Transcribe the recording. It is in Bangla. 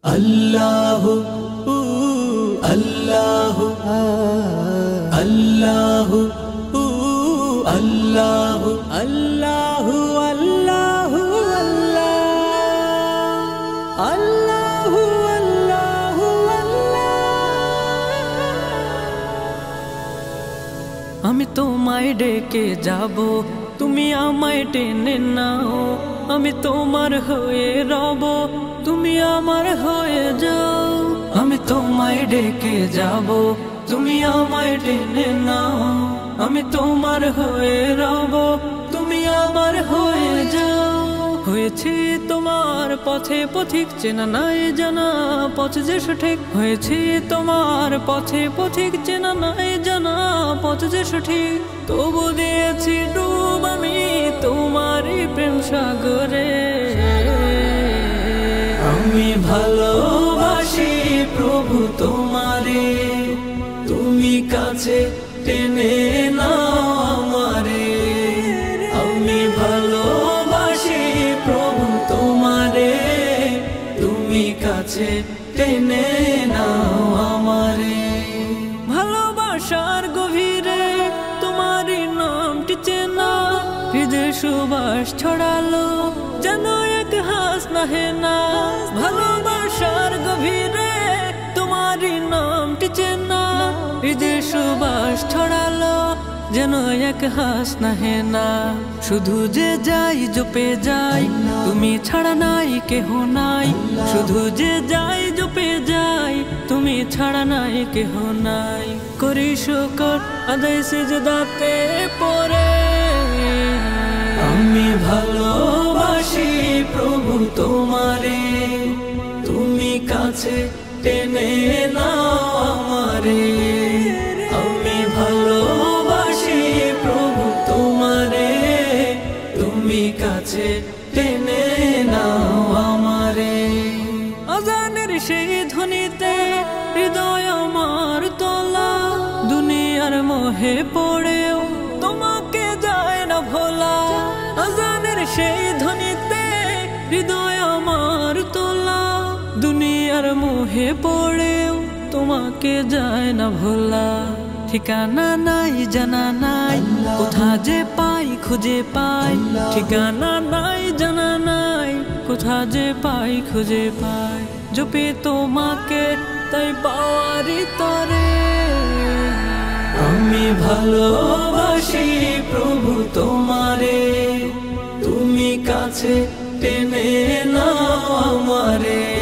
अल्लाहु अल्लाहु अल्लाहु अल्लाहु अल्लाहु अल्लाहु अल्लाहु अल्लाहु আমি তোমায় ডেকে যাব তুমি আমায় টেনে নাও আমি তোমার হয়ে রব তুমি আমার হয়ে যাও আমি তোমায় ডেকে যাব তুমি আমায় টেনে নাও আমি তোমার হয়ে রব তুমি আমার হয়ে যাও হয়েছে তোমার পথে পথিক চেনা নাই জানা পথ যে সঠিক হয়েছে তোমার পথে পথিক চেনা নাই জানা পথ যে সঠিক তবু দিয়েছি ডুব আমি তোমারই প্রেম সাগরে আমি ভালোবাসি প্রভু তোমারে তুমি কাছে টেনে নাও আমারে আমি ভালোবাসি প্রভু তোমারে তুমি কাছে টেনে নাও আমারে ভালোবাসার গভীরে তোমারই নামটি চেনা হৃদয় সুবাস ছড়ালো যেন এক হাস নাহে না ভালোবাসার গভীরে তোমারই নামটি চেনা হৃদয় সুবাস ছড়ালো যেন এক হাস নাহে না শুধু যে যাই জপে যাই তুমি ছাড়া নাই কেহ নাই শুধু যে যাই জপে যাই তুমি ছাড়া নাই কেহ নাই করি শুকর আদায় সিজদাতে পড়ে আমি ভালোবাসি প্রভু তোমারে তুমি কাছে টেনে নাও আমারে আমি ভালোবাসি প্রভু তোমারে তুমি কাছে টেনে নাও আমারে আজানের সেই ধ্বনিতে হৃদয় আমার তোলা দুনিয়ার মোহে পড়েও তোমাকে যায় না ভোলা আজানের সেই ধ্বনিতে হৃদয় আমার তোলা দুনিয়ার মোহে পড়েও তোমাকে যায় না ভোলা ঠিকানা নাই জানা নাই কোথা যে পাই খুঁজে পাই ঠিকানা নাই জানা নাই কোথা যে পাই খুঁজে পাই জপে তোমাকে তাই পাওয়ারি তরে আমি ভালোবাসি প্রভু তোমারে তুমি কাছে টেনে নাও আমারে